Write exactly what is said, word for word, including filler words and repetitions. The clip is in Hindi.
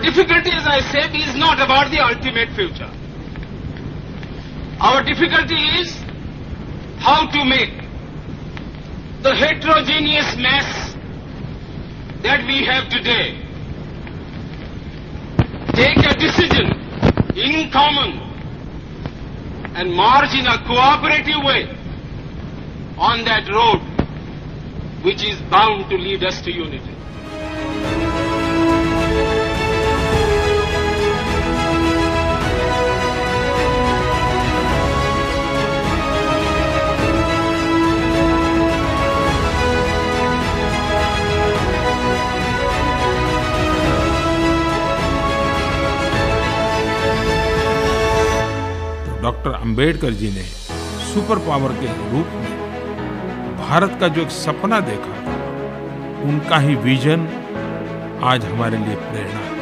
difficulty, as I said, is not about the ultimate future. Our difficulty is how to make the heterogeneous mass that we have today take a decision in common and march in a cooperative way on that road which is bound to lead us to unity. Doctor Ambedkar ji ने सुपर पावर के रूप में भारत का जो एक सपना देखा था, उनका ही विजन आज हमारे लिए प्रेरणा है।